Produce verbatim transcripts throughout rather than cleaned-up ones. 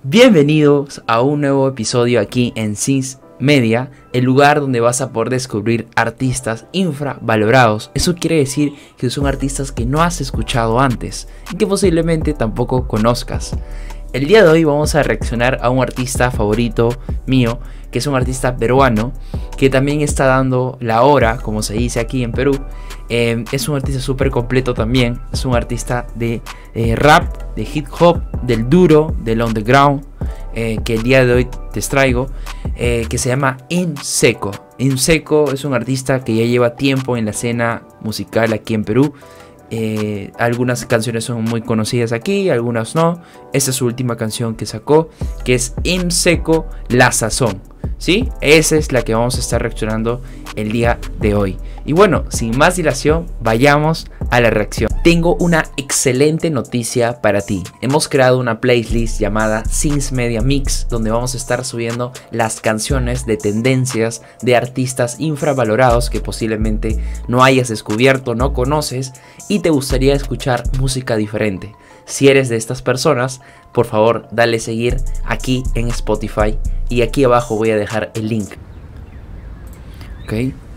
Bienvenidos a un nuevo episodio aquí en Sins Media, el lugar donde vas a poder descubrir artistas infravalorados. Eso quiere decir que son artistas que no has escuchado antes y que posiblemente tampoco conozcas. El día de hoy vamos a reaccionar a un artista favorito mío, que es un artista peruano, que también está dando la hora, como se dice aquí en Perú. Eh, es un artista súper completo también, es un artista de eh, rap, de hip hop, del duro, del underground, eh, que el día de hoy te traigo, eh, que se llama Inseco. Inseco es un artista que ya lleva tiempo en la escena musical aquí en Perú. Eh, algunas canciones son muy conocidas aquí, algunas no. Esta es su última canción que sacó, que es Inseco La Sazón, ¿sí? Esa es la que vamos a estar reaccionando el día de hoy. Y bueno, sin más dilación, vayamos a la reacción. Tengo una excelente noticia para ti. Hemos creado una playlist llamada Sins Media Mix, donde vamos a estar subiendo las canciones de tendencias de artistas infravalorados que posiblemente no hayas descubierto, no conoces y te gustaría escuchar música diferente. Si eres de estas personas, por favor dale seguir aquí en Spotify y aquí abajo voy a dejar el link. Ok.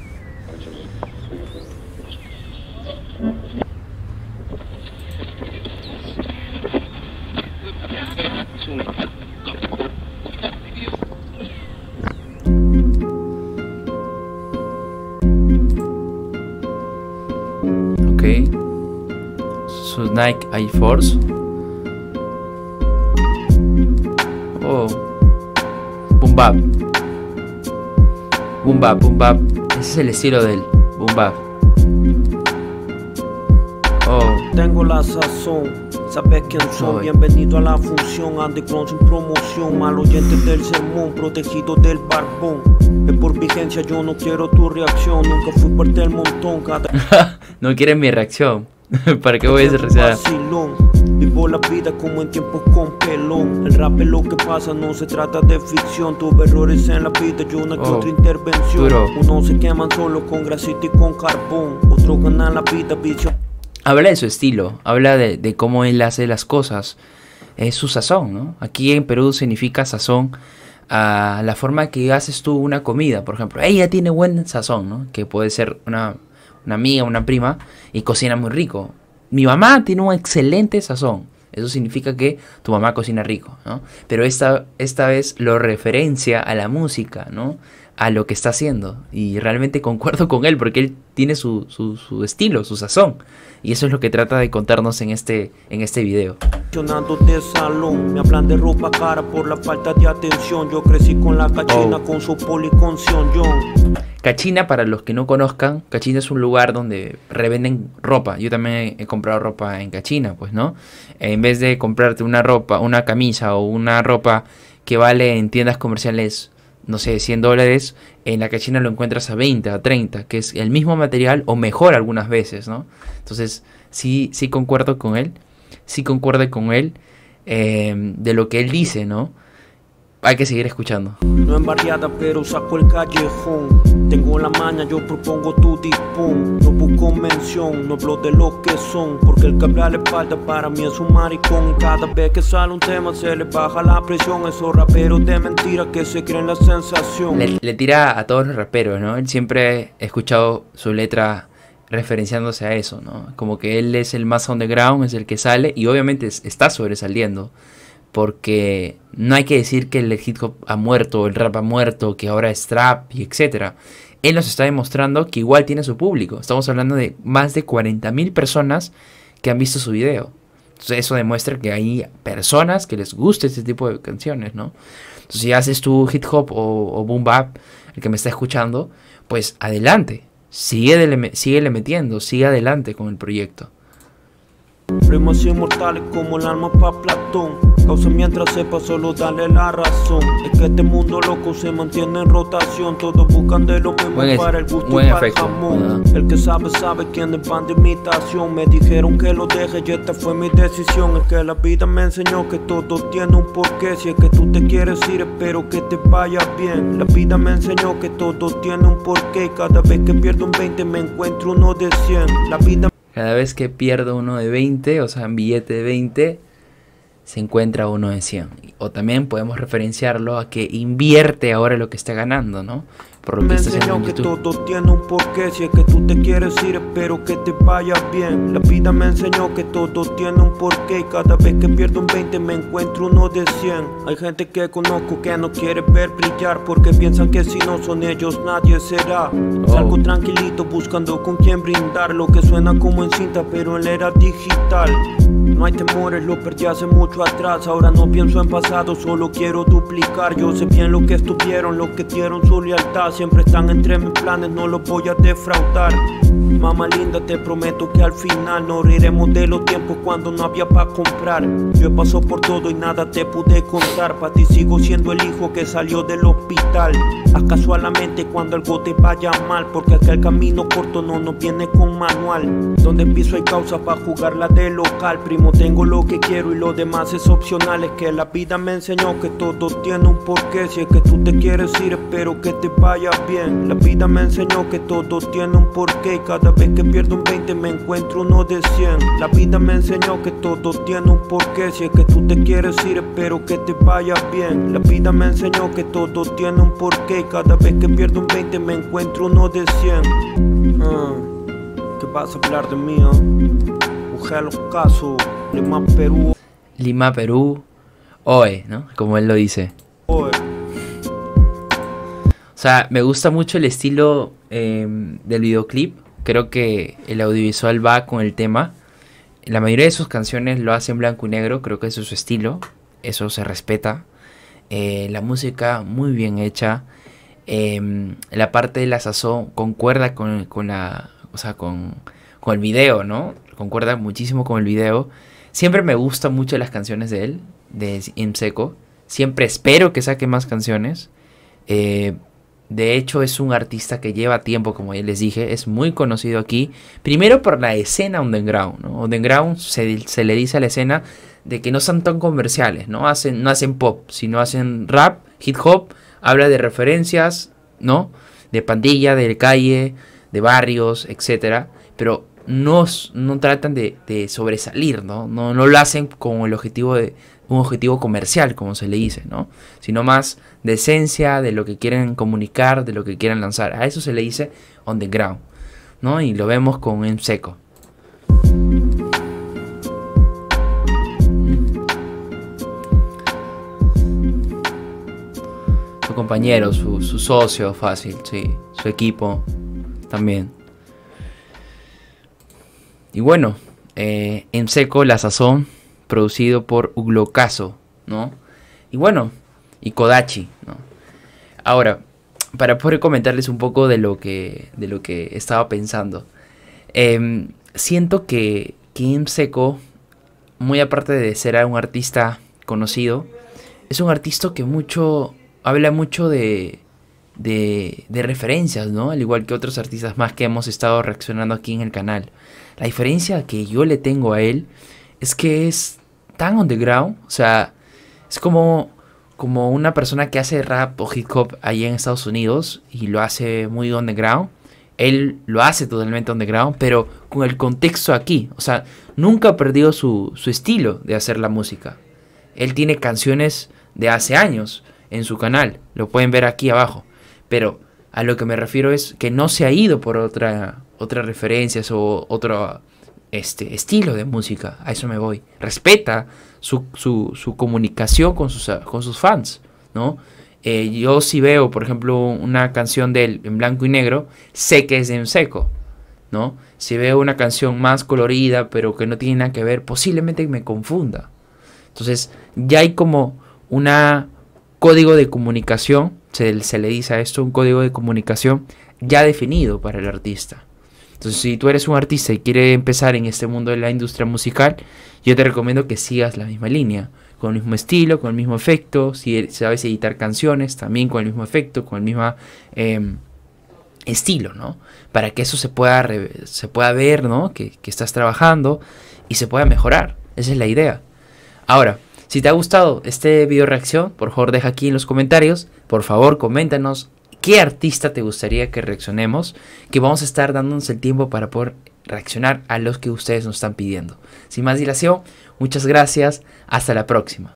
Ok. Su Nike Air Force. Oh. Boom bap. Boom bap, boom bap. Ese es el estilo del boom bap. Oh. Tengo la sazón, sabes quién soy. Bienvenido a la función, underground sin promoción. Mal oyente del sermón, protegido del barbón. Es por vigencia, yo no quiero tu reacción. Nunca fui parte del montón. Cada... No quieres mi reacción. ¿Para qué voy a reaccionar? Vivo la vida como en tiempos con pelón. El rap es lo que pasa, no se trata de ficción. Tuve errores en la vida, yo una que oh, otra intervención. Duro. Unos se queman solo con grasita y con carbón. Otros ganan la vida, bicho. Habla de su estilo, habla de, de cómo él hace las cosas. Es su sazón, ¿no? Aquí en Perú significa sazón a la forma que haces tú una comida. Por ejemplo, ella tiene buen sazón, ¿no? Que puede ser una, una amiga, una prima, y cocina muy rico. Mi mamá tiene un excelente sazón. Eso significa que tu mamá cocina rico, ¿no? Pero esta, esta vez lo referencia a la música, ¿no? A lo que está haciendo. Y realmente concuerdo con él porque él tiene su, su, su estilo, su sazón. Y eso es lo que trata de contarnos en este, en este video. De salón, me hablan de ropa cara por la falta de atención. Yo crecí con la Cachina, oh, con su poli con Sion John. Cachina, para los que no conozcan, Cachina es un lugar donde revenden ropa. Yo también he comprado ropa en Cachina, pues, ¿no? En vez de comprarte una ropa, una camisa o una ropa que vale en tiendas comerciales, no sé, cien dólares, en la Cachina lo encuentras a veinte, a treinta, que es el mismo material o mejor algunas veces, ¿no? Entonces, sí, sí concuerdo con él, sí concuerdo con él eh, de lo que él dice, ¿no? Hay que seguir escuchando. No en barriada, pero saco el callejón. Tengo la maña, yo propongo tu dispón. No busco mención, no hablo de lo que son. Porque el que habla la espalda para mí es un maricón. Y cada vez que sale un tema se le baja la presión. Esos raperos de mentira que se creen la sensación. Le, le tira a todos los raperos, ¿no? Él siempre he escuchado su letra referenciándose a eso, ¿no? Como que él es el más underground, es el que sale y obviamente está sobresaliendo. Porque no hay que decir que el hip hop ha muerto, el rap ha muerto, que ahora es trap y etcétera. Él nos está demostrando que igual tiene su público. Estamos hablando de más de cuarenta mil personas que han visto su video. Entonces eso demuestra que hay personas que les gusta este tipo de canciones, ¿no? Entonces si haces tu hip hop o, o boom bap, el que me está escuchando, pues adelante. Síguele, síguele metiendo, sigue adelante con el proyecto. Rimas inmortales como el alma pa' Platón. Causa mientras sepa solo darle la razón. Es que este mundo loco se mantiene en rotación. Todos buscan de lo mismo buen para el gusto y para efecto. El jamón. Uh-huh. El que sabe, sabe quiénes van de imitación. Me dijeron que lo deje y esta fue mi decisión. Es que la vida me enseñó que todo tiene un porqué. Si es que tú te quieres ir, espero que te vaya bien. La vida me enseñó que todo tiene un porqué. Y cada vez que pierdo un veinte me encuentro uno de cien. La vida Cada vez que pierdo uno de veinte, o sea, un billete de veinte, se encuentra uno de cien. O también podemos referenciarlo a que invierte ahora lo que está ganando, ¿no? Por lo que me está haciendo enseñó en que YouTube. todo tiene un porqué. Si es que tú te quieres ir, espero que te vaya bien. La vida me enseñó que todo tiene un porqué. Y cada vez que pierdo un veinte me encuentro uno de cien. Hay gente que conozco que no quiere ver brillar, porque piensan que si no son ellos nadie será. Oh. Salgo tranquilito buscando con quién brindar. Lo que suena como en cinta pero en la era digital. No hay temores, lo perdí hace mucho atrás. Ahora no pienso en pasado, solo quiero duplicar. Yo sé bien lo que estuvieron, lo que dieron su lealtad. Siempre están entre mis planes, no los voy a defraudar. Mamá linda, te prometo que al final nos riremos de los tiempos cuando no había para comprar. Yo he pasado por todo y nada te pude contar. Para ti sigo siendo el hijo que salió del hospital. Haz caso a la mente cuando algo te vaya mal, porque acá el camino corto no nos viene con manual. Donde piso hay causa para jugarla de local. Primo, tengo lo que quiero y lo demás es opcional. Es que la vida me enseñó que todo tiene un porqué. Si es que tú te quieres ir, espero que te vaya bien. La vida me enseñó que todo tiene un porqué. Y cada vez que pierdo un veinte me encuentro uno de cien. La vida me enseñó que todo tiene un porqué. Si es que tú te quieres ir, espero que te vaya bien. La vida me enseñó que todo tiene un porqué. Y cada vez que pierdo un veinte me encuentro uno de cien. Ah, ¿qué vas a hablar de mí? Eh? Busqué los casos, Lima, Perú. Lima, Perú, oe, ¿no? Como él lo dice. Oe. O sea, me gusta mucho el estilo eh, del videoclip. Creo que el audiovisual va con el tema. La mayoría de sus canciones lo hace en blanco y negro. Creo que eso es su estilo. Eso se respeta. Eh, la música muy bien hecha. Eh, la parte de la sazón concuerda con, con la, o sea, con, con el video, ¿no? Concuerda muchísimo con el video. Siempre me gustan mucho las canciones de él, de Mseko. Siempre espero que saque más canciones. Eh, de hecho, es un artista que lleva tiempo, como ya les dije. Es muy conocido aquí. Primero por la escena underground, ¿no? Underground se, se le dice a la escena de que no son tan comerciales, ¿no? Hacen, no hacen pop, sino hacen rap, hip hop. Habla de referencias, ¿no? De pandilla, de calle, de barrios, etcétera. Pero no, no tratan de, de sobresalir, ¿no? ¿no? No lo hacen con el objetivo de un objetivo comercial, como se le dice, ¿no? Sino más de esencia, de lo que quieren comunicar, de lo que quieren lanzar. A eso se le dice underground, ¿no? Y lo vemos con Mseko. Su compañero, su, su socio, fácil, sí. Su equipo, también. Y bueno, eh, Mseko, La Sazón, producido por Uglocaso, ¿no? Y bueno, y Kodachi, ¿no? Ahora, para poder comentarles un poco de lo que, de lo que estaba pensando. Eh, siento que, que Mseko, muy aparte de ser un artista conocido, es un artista que mucho habla mucho de, de, de referencias, ¿no? Al igual que otros artistas más que hemos estado reaccionando aquí en el canal. La diferencia que yo le tengo a él es que es tan underground, o sea, es como, como una persona que hace rap o hip hop allá en Estados Unidos y lo hace muy underground. Él lo hace totalmente underground, pero con el contexto aquí. O sea, nunca ha perdido su, su estilo de hacer la música. Él tiene canciones de hace años en su canal, lo pueden ver aquí abajo. Pero a lo que me refiero es que no se ha ido por otra, otras referencias o otro este, estilo de música. A eso me voy. Respeta su, su, su comunicación con sus, con sus fans, ¿no? Eh, yo si veo, por ejemplo, una canción de él en blanco y negro, sé que es de Mseko, ¿no? Si veo una canción más colorida, pero que no tiene nada que ver, posiblemente me confunda. Entonces, ya hay como una código de comunicación, se, se le dice a esto, un código de comunicación ya definido para el artista. Entonces, si tú eres un artista y quieres empezar en este mundo de la industria musical, yo te recomiendo que sigas la misma línea, con el mismo estilo, con el mismo efecto. Si sabes editar canciones, también con el mismo efecto, con el mismo eh, estilo, ¿no? Para que eso se pueda, se pueda ver, ¿no? Que, que estás trabajando y se pueda mejorar. Esa es la idea. Ahora, si te ha gustado este video reacción, por favor deja aquí en los comentarios. Por favor, coméntanos qué artista te gustaría que reaccionemos, que vamos a estar dándonos el tiempo para poder reaccionar a los que ustedes nos están pidiendo. Sin más dilación, muchas gracias, hasta la próxima.